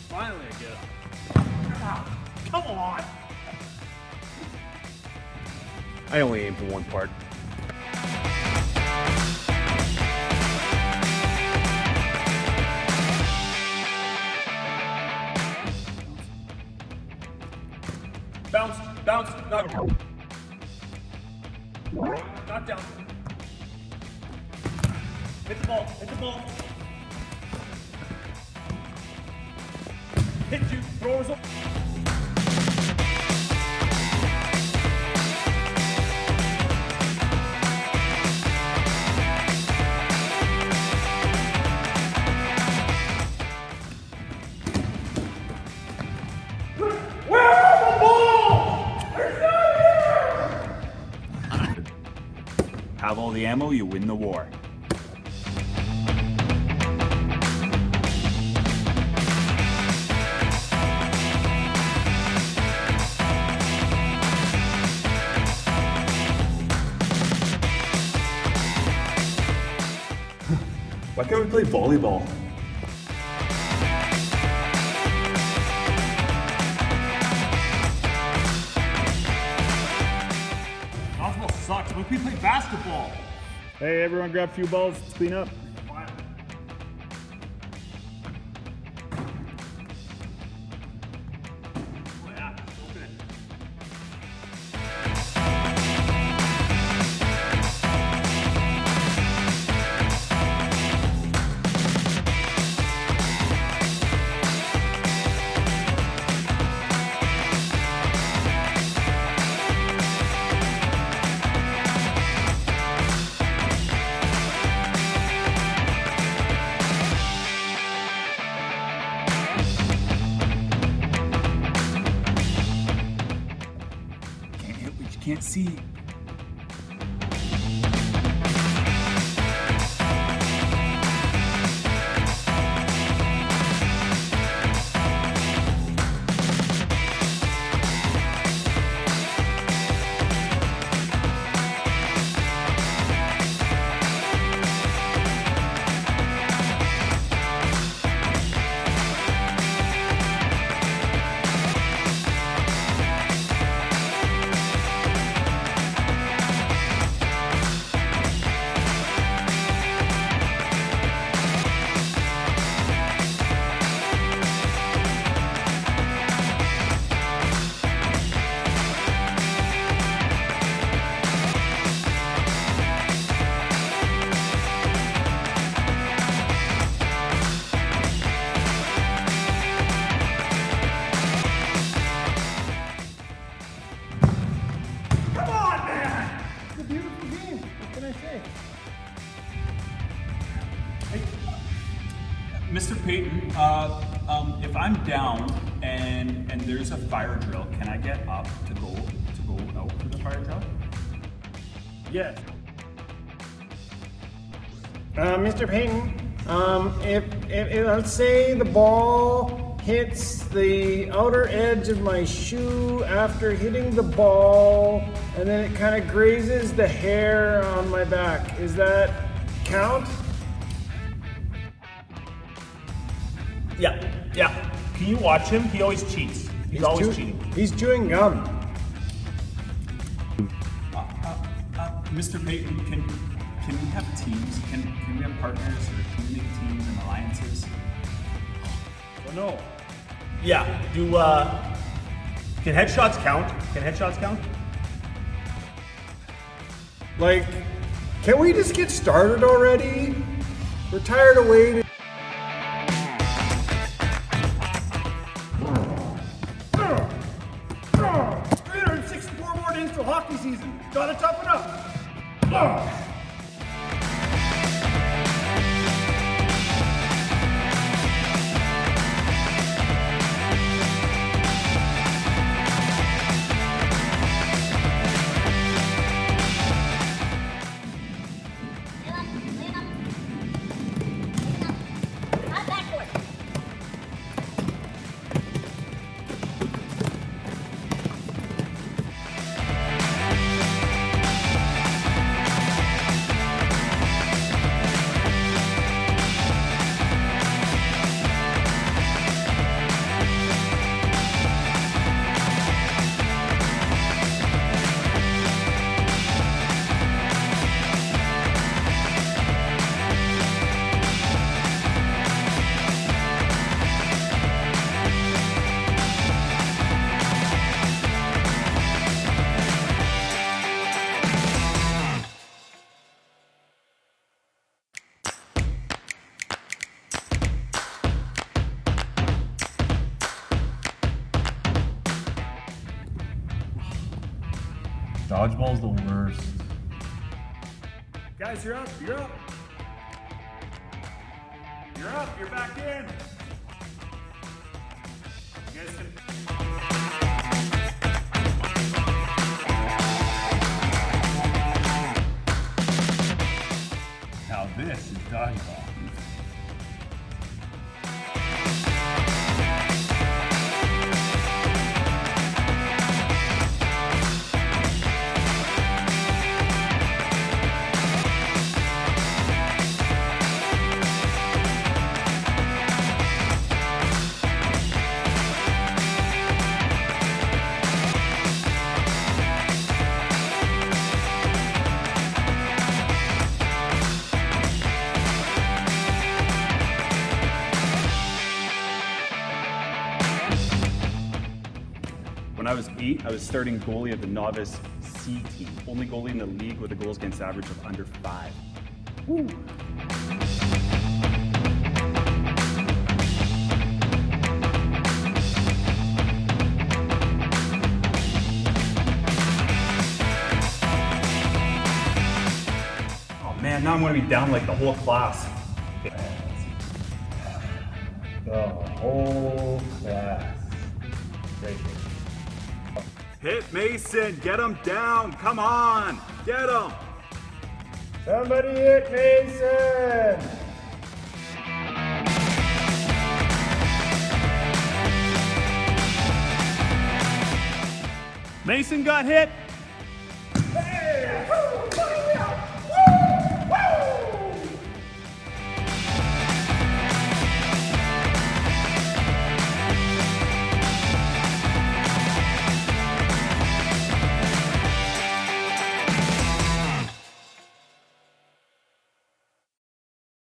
Finally I get it. Come on! I only aim for one part. Bounce, bounce, knock down. Knock down. Hit the ball, hit the ball. Hit you, throwers up. Have all the ammo, you win the war. Why can't we play volleyball? Dodgeball sucks. Why can't we play basketball? Hey, everyone grab a few balls, let's clean up. Can't see. Mr. Payton, if I'm down and there's a fire drill, can I get up to go out for the fire drill? Yes. Mr. Payton, if let's say the ball hits the outer edge of my shoe after hitting the ball, and then it kind of grazes the hair on my back, is that count? Yeah. Can you watch him? He always cheats. He's always cheating. He's chewing gum. Mr. Payton, can we have teams? Can we have partners, or can we make teams and alliances? Oh no. Yeah. Can headshots count? Can headshots count? Like, can we just get started already? We're tired of waiting. Hockey season. Gotta toughen up. Dodgeball's the worst. Guys, you're up. You're up. You're up. You're back in. You guys can. Now this is dodgeball. When I was 8, I was starting goalie of the novice C team. Only goalie in the league with a goals against average of under 5. Woo. Oh man, now I'm going to be down like the whole class. The whole class. Great. Hit Mason, get him down, come on, get him. Somebody hit Mason! Mason got hit.